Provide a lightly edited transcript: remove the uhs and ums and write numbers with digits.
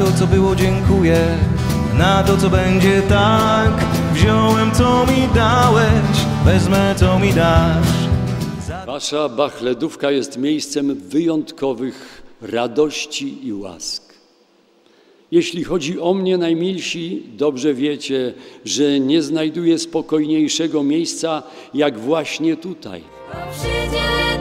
to, co było, dziękuję. Na to, co będzie, tak. Wziąłem, co mi dałeś, wezmę, co mi dasz. Wasza Bachledówka jest miejscem wyjątkowych radości i łask. Jeśli chodzi o mnie, najmilsi, dobrze wiecie, że nie znajduję spokojniejszego miejsca, jak właśnie tutaj.